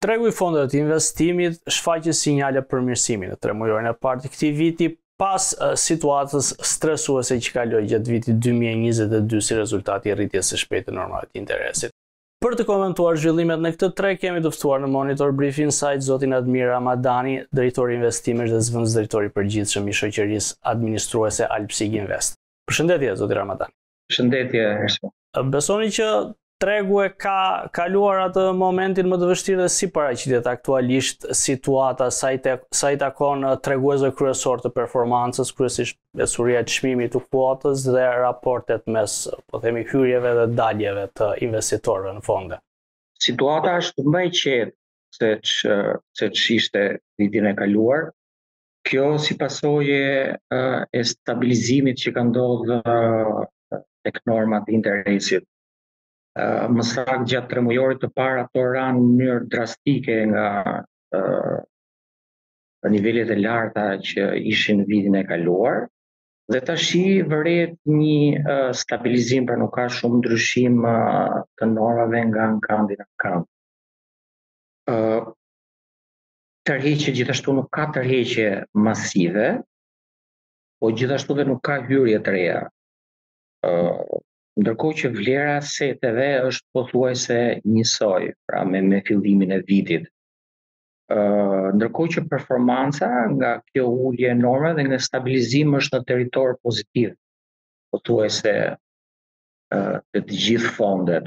Tregu i fondeve të investimit shfaqi sinjale përmirësimi në tremujorin e parë të këtij viti pas situatës stresuese që kaloi gjatë vitit 2022 si rezultati i rritjes së shpejtë të normave të interesit. Për të komentuar zhvillimet në këtë treg kemi të ftuar në Monitor Brief Insight zotin Admir Ramadani, drejtori investimesh dhe zëvendësdrejtori i përgjithshëm i shoqërisë administruese Albsig Invest. Përshëndetje zoti Ramadani. Përshëndetje Erso. Besoni që Tregu e ka kaluar atë momentin më të vështirë dhe si paraqitet aktualisht situata sa i takon treguesve kryesor të performancës, kryesisht besuria e çmimit të kuotës dhe raportet mes, po themi, hyrjeve dhe daljeve të investitorëve në fonde. Situata është më e qetë se ç'ishte vitin e kaluar. Kjo si pasojë e stabilizimit që ka ndodhur tek normat e interesit. Më saktë gjatë tremujorit të parë ato ranë në mënyrë drastike nga nivelet e larta që ishin në vitin e kaluar dhe tashi vërehet një stabilizim, pra nuk ka shumë ndryshim të normave nga ankandi në ankand. Tërheqje gjithashtu nuk ka tërheqje masive, po gjithashtu dhe nuk ka hyrje të reja. Ndërkohë që vlera seteve është pothuajse njësoj, pra me fillimin e vitit. Ndërkohë që performanca nga kjo ulje e normave dhe nga stabilizim është në territor pozitiv, pothuajse të gjithë fondet.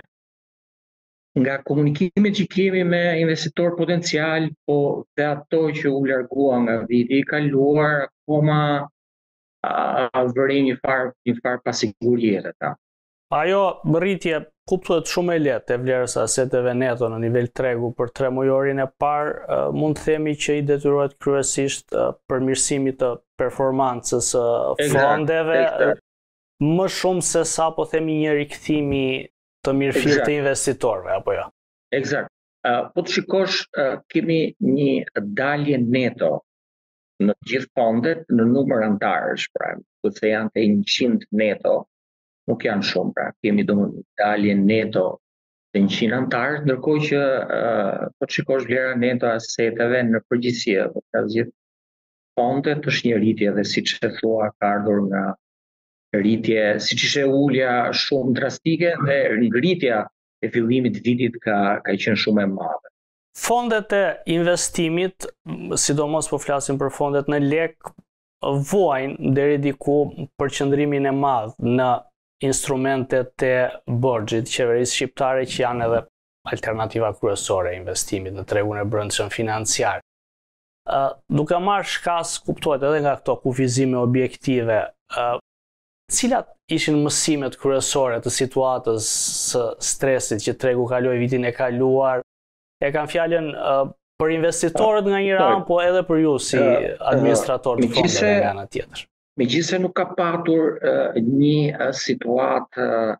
Nga komunikimet që kemi me investitor potencial, po dhe ato që u largua nga viti i kaluar, akoma vërej një farë pasigurie të ta. Ajo rritje kuptohet shumë e lehtë e vlerës së aseteve neto në nivel tregu për tremujorin e parë, mund të themi që i detyrohet kryesisht përmirësimit të performancës fondeve, më shumë se sa po themi një rikthimi të mirëfilltë të investitorëve, apo jo? Eksakt. Po të shikosh, kemi një dalje neto në gjithë fondet në numër antarësh, pra, se janë të 100 neto, nuk janë shumë, pra kemi dalje neto të 100 antarë, ndërkohë që po të shikosh vlera neto aseteve në përgjithësi, ka gjithë fondet është një rritje dhe siç e thua ka ardhur nga rritje, siç ishte ulja shumë drastike dhe ngritja e fillimit të vitit ka qenë shumë e madhe. Fondet e investimit, sidomos po flasim për fondet në lek, vuajnë deri diku përqendrimin e madh në instrumentet e borxhit qeverisë shqiptare që janë edhe alternativa kryesore e investimit në tregun e brendshëm financiar. Duke marrë shkas kuptohet edhe nga këto kufizime objektive, cilat ishin mësimet kryesore të situatës së stresit që tregu kaloi vitin e kaluar? E kam fjalën për investitorët nga një ranë, po edhe për ju si administrator të fondeve nga ana tjetër. Megjithëse nuk ka patur një situatë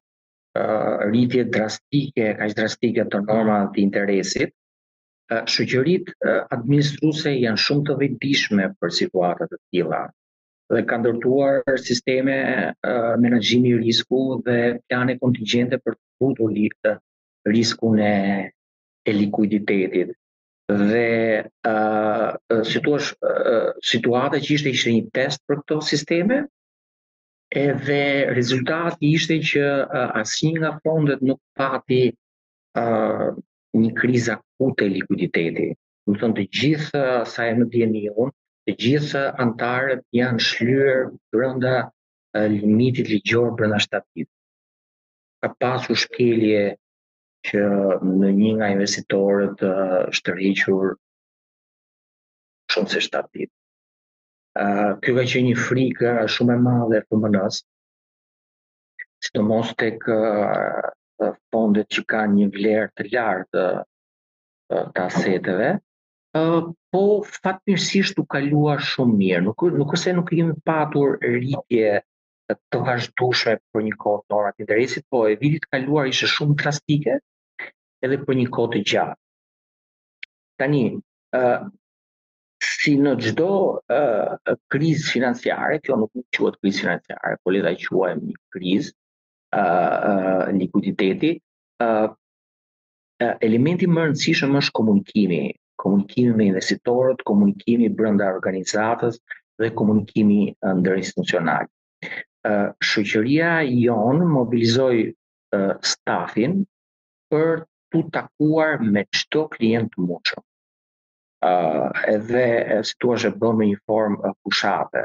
rritje drastike, kaq drastike të normave të interesit, shoqëritë administruese janë shumë të vëdijshme për situata të tilla dhe kanë ndërtuar sisteme menaxhimi i risku dhe plane kontingjente për të mbutur riskun e likuiditetit. Dhe situata që ishte një test për këto sisteme, edhe rezultati ishte që asnjë nga fondet nuk pati një krizë akute e likuiditetit. Do të thonë të gjithë, sa e më dieni unë, të gjithë antarët janë shlyer brenda limitit ligjor brenda 7 ditë. Ka pasur shkelje që në një nga investitorët është tërhequr shumë se 7 ditë. Kjo ka qenë një frikë shumë e madhe e FMN-s, sidomos tek fondet që kanë një vlerë të lartë të aseteve, po fatmirësisht u kaluar shumë mirë. Nuk se nuk kemi patur rritje të vazhdueshme për një kohë të normat të interesit, po e vitit kaluar ishte shumë drastike edhe për një kohë të gjatë. Tani, si në çdo krizë financiare, kjo nuk quhet krizë financiare, po le ta quajmë një krizë likuiditeti, elementi më rëndësishëm është komunikimi me investitorët, komunikimi brenda organizatës dhe komunikimi ndërinstitucional. Shoqëria jonë mobilizoi stafin për tu takuar me çdo klient të mundshëm. Edhe si thua e bën me një formë fushate,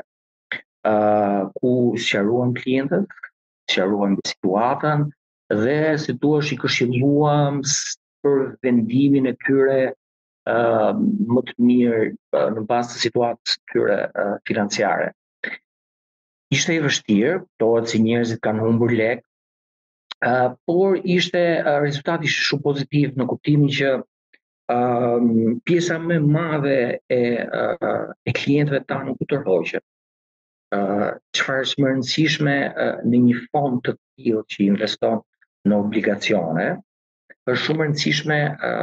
ku sqaruam klientët, sqaruam situatën dhe si thua i këshilluam për vendimin e tyre më të mirë në bazë të situatës së tyre financiare. Ishte i vështirë, thuhet si njerëzit kanë humbur lek, por rezultati ishte shumë pozitiv në kuptimin që pjesa më e madhe e klientëve tanë nuk u tërhoqe. Çfarë është më e rëndësishme në një fond të tillë që investon në obligacione, është shumë e rëndësishme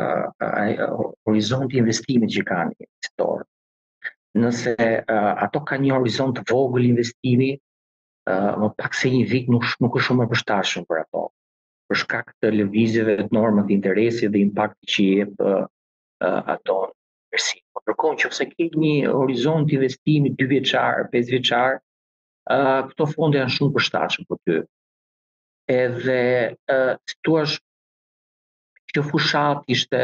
horizonti i investimit që kanë investitorët. Nëse ato kanë një horizont të vogël investimi, më pak se një vit nuk është shumë e përshtatshëm për ato, për shkak të lëvizjeve të normave të interesit dhe impakti që jep ato përmirësim. Ndërkohë nëse ke një horizont investimi 2 vjeçar, 5 vjeçar, këto fonde janë shumë përshtatshëm për ty. Edhe si thua, kjo fushat ishte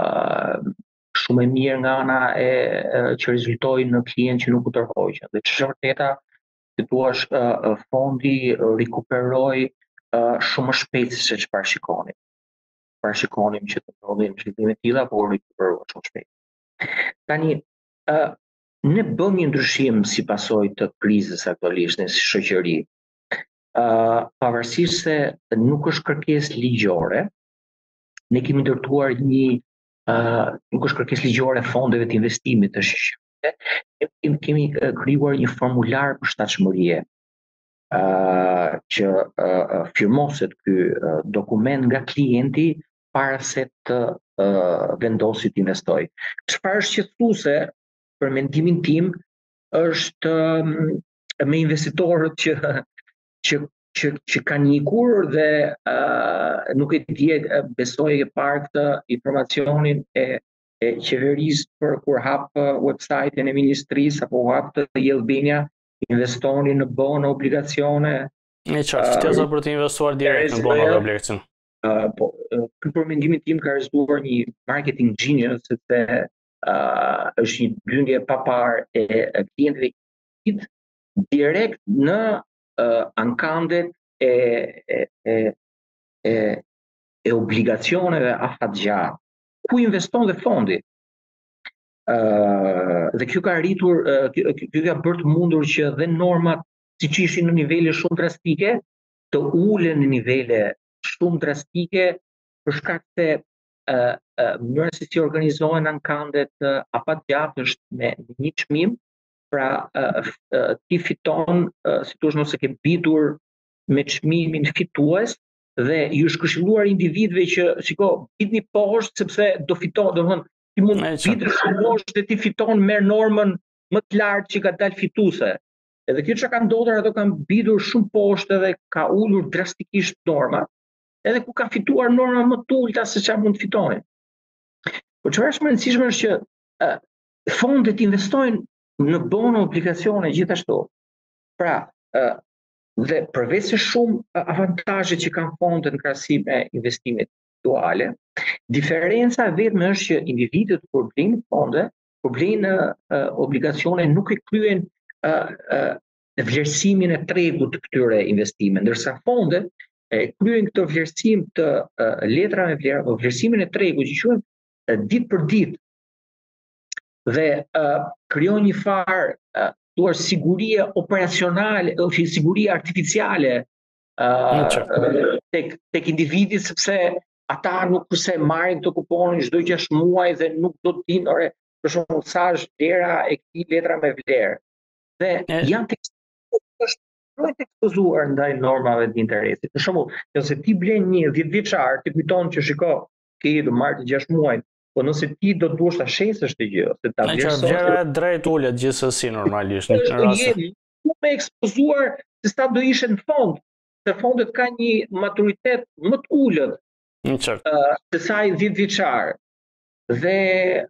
shumë e mirë nga ana që rezultoi në klient që nuk u tërhoqën. Dhe ç'është vërteta, si thua, fondi rikuperoi shumë më shpejt se ç'e parashikonim. Parashikonim që të ndodhin zhvillime të tilla, por rikuperoi shumë shpejt. Tani, ne bëm një ndryshim si pasojë të krizës aktualisht në shoqëri. Pavarësisht se nuk është kërkesë ligjore, ne kemi ndërtuar nuk është kërkesë ligjore fondeve të investimit të shoqërisë, kemi krijuar një formular përshtatshmërie që firmoset ky dokument nga klienti para se të vendosi të investoj. Çfarë është qetësuese për mendimin tim është me investitorët që kanë ikur dhe nuk e di, besoj e parë këtë informacionin e qeverisë për kur hap website-in e ministrisë apo hap të Albania, investoni në bona obligacione. Në qartë, ftesa për të investuar direkt në bona dhe obligacione. Po, për mendimin tim ka rezultuar një marketing genius, sepse është një bindje pa parë e klientëve direkt në ankandet e obligacioneve afatgjatë, ku investon dhe fondi. Dhe kjo ka arritur, kjo ka bërë të mundur që dhe normat, siç ishin në nivele shumë drastike, të ulen në nivele shumë drastike për shkak se mënyra se si organizohen ankandet afatgjatë është me një çmim. Pra, ti fiton, si thua, nëse ke bitur me çmimin fitues dhe ju është këshilluar individëve që, shiko, bitni poshtë sepse do fiton, domethënë ti mund bitësh shumë poshtë dhe ti fiton merr normën më të lartë që ka dalë fituese. Edhe kjo çka ka ndodhur, ato kanë bitur shumë poshtë dhe ka ulur drastikisht normat, edhe ku ka fituar norma më të ulta se çfarë mund të fitojnë. Por çfarë është më e rëndësishme është që fondet investojnë në bona obligacione gjithashtu. Pra, dhe përveç se shumë avantazhe që kanë fondet në krahasim me investimet individuale, diferenca vetëm është që individët kur blejnë fonde, kur blejnë obligacione nuk e kryen vlerësimin e tregut të këtyre investimeve, ndërsa fondet kryen këtë vlerësim të letrave vlerë, vlerësimin e tregut që quhet ditë për ditë. Dhe krijon një farë sigurie operacionale, sigurie artificiale tek individi, sepse ata nuk kurse marrin këto kuponin çdo 6 muaj dhe nuk do të dinë, për shembull, sa është vlera e këtij letra me vlerë. Dhe janë të ekspozuar ndaj normave të interesit. Për shembull, nëse ti blen një 10 vjeçar, ti kujton që shiko, ke do marr të 6 muaj. Po nëse ti do të duash ta shesësh të gjë, se ta vlerësosh. Vlera drejt ulet gjithsesi normalisht në rast. Shumë e ekspozuar se sa do ishe në fond, se fondet kanë një maturitet më të ulët të saj 10 vjeçar dhe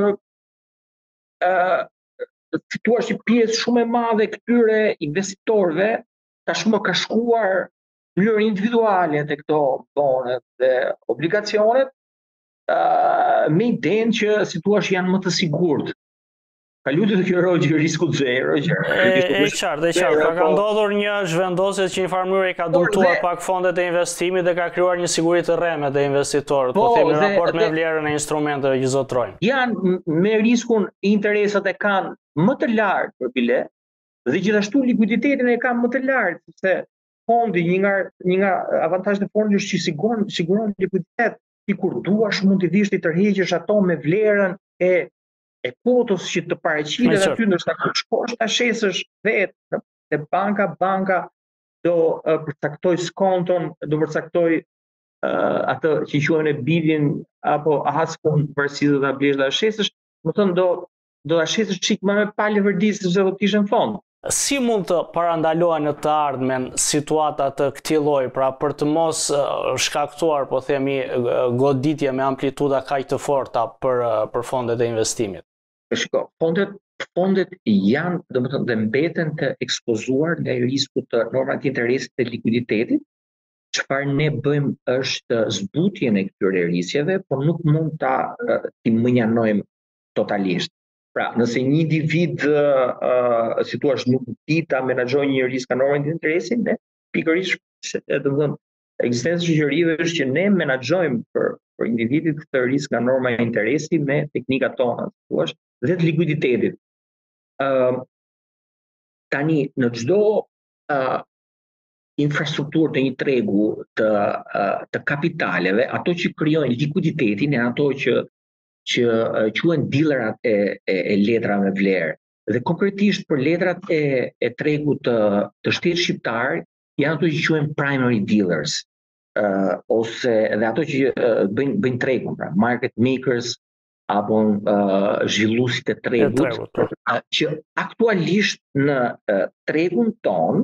fituar një pjesë shumë e madhe këtyre investitorëve tashmë ka shkuar në mënyrë individuale te këto bonet dhe obligacionet me idenë që si thua janë më të sigurt. Ka lutur kjo rogje risku zero. E qartë. Pra ka ndodhur një zhvendosje që një farë mënyrë i ka dëmtuar pak fondet e investimit dhe ka krijuar një siguri të rreme të investitorët, po themi në raport me vlerën e instrumenteve që zotrojnë. Janë me riskun interesat e kanë më të lartë për bile dhe gjithashtu likuiditetin e kanë më të lartë, sepse fondi një nga avantazhet e fondit është që siguron likuiditet. Ti kur duash mund të vish të tërheqësh ato me vlerën e kotës që të paraqitet aty, ndërsa kur shkosh ta shesësh vetë te banka do përcaktoj skonton, do përcaktoj atë që quhen e bidin apo haskun përsi do ta blesh ta shesësh, do të thonë do ta shesësh çik më me palë vërdisë sepse do të ishte në fond. Si mund të parandalohen në të ardhmen situata të këtij lloji, pra për të mos shkaktuar, po themi, goditje me amplituda kaq të forta për fondet e investimit? Shiko, fondet janë, domethënë, dhe mbeten të ekspozuar ndaj riskut të normave të interesit të likuiditetit. Çfarë ne bëjmë është zbutjen e këtyre riskjeve, por nuk mund t'i mënjanojmë totalisht. Pra, nëse një individ si thua nuk di ta menaxhojë një risk normal të interesit, ne pikërisht domethënë ekzistenca e shoqërive është që ne menaxhojmë për individit këtë risk nga norma e interesit me teknikat tona, thua, dhe të likuiditetit. Tani në çdo infrastrukturë të një tregu të kapitaleve, ato që krijojnë likuiditetin e ato që quhen dilerat e letrave me vlerë. Dhe konkretisht për letrat e tregut të shtetit shqiptar janë ato që quhen primary dealers, ose dhe ato që bëjnë tregun, pra market makers apo zhvilluesit e tregut, që aktualisht në tregun ton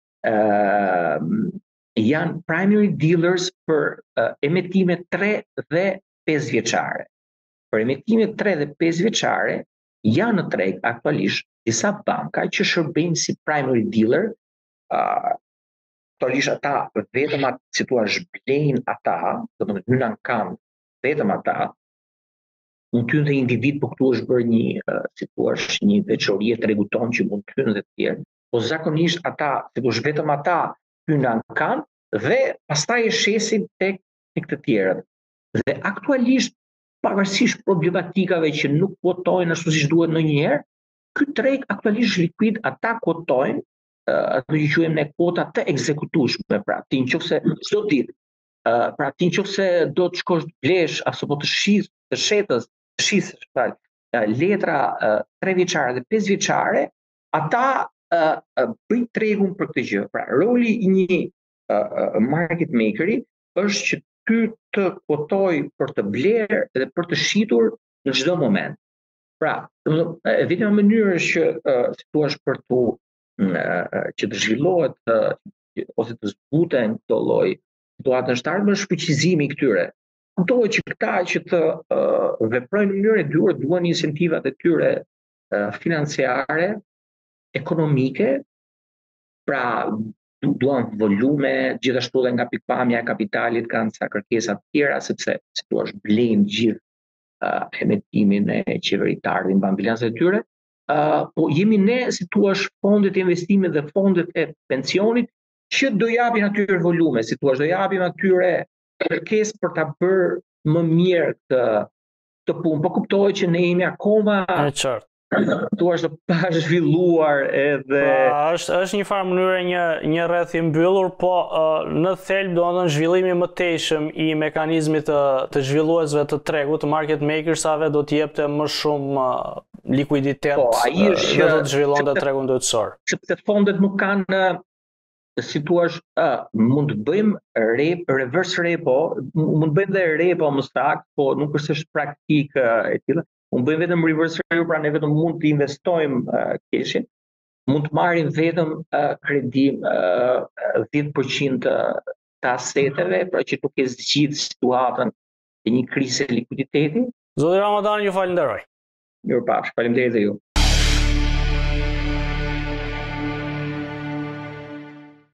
janë primary dealers për emetime 3 dhe 5 vjeçare. Për emetimet 3 dhe 5 vjeçare janë në treg aktualisht disa banka që shërbejnë si primary dealer. Aktualisht ata vetëm atë si thua blejnë ata, do të thonë hyn kanë vetëm ata. Mund të hynë dhe individ, por këtu është bërë një veçori e tregut ton që mund të hynë dhe të tjerë. Po zakonisht ata, si thua vetëm ata hyn kanë dhe pastaj e shesin tek të tjerët. Dhe aktualisht pavarësisht problematikave që nuk kotojnë ashtu siç duhet ndonjëherë, ky treg aktualisht likuid, ata kotojnë ato që quajmë ne kota të ekzekutueshme, pra ti nëse çdo ditë, pra ti nëse do të shkosh të blesh apo të shisësh letra 3 vjeçare dhe 5 vjeçare, ata bëjnë tregun për këtë gjë. Pra roli i një market makeri është që ty të kotoj për të blerë dhe për të shitur në çdo moment. Pra, vetëm mënyrë që si thua për që të zhvillohet ose të zbuten këto lloj situata shtartme është fuqizimi i këtyre. Kuptohet që këta që të veprojnë në mënyrë e duhur duan incentivat e tyre financiare, ekonomike, pra duan volume, gjithashtu dhe nga pikpamja e kapitalit kanë ca kërkesa të tjera, sepse si thua blejnë gjithë emetimin e qeveritarëve mban bilancet e tyre. Po jemi ne, si thua, fondet e investimit dhe fondet e pensionit që do japin atyre volume, si thua, do japin atyre kërkesë për ta bërë më mirë këtë punë. Po kuptohet që ne jemi akoma thua të pa zhvilluar edhe është një farë mënyrë një rreth i mbyllur, po në thelb do të thonë zhvillimi më tejshëm i mekanizmit të zhvilluesve të tregut, të market makersave do të jepte më shumë likuiditet dhe do të zhvillonte tregun dytësor. Sepse fondet nuk kanë, si thua, mund të bëjmë reverse repo, mund të bëjmë dhe repo më saktë, po nuk është praktikë e tillë. Unë bëjmë vetëm reverse repo, pra ne vetëm mund të investojmë keshin, mund të marrim vetëm kredi 10% të aseteve, pra që nuk e zgjidh situatën e një krize likuiditeti. Zoti Ramadani, ju falenderoj. Mirupafshim, faleminderit dhe ju.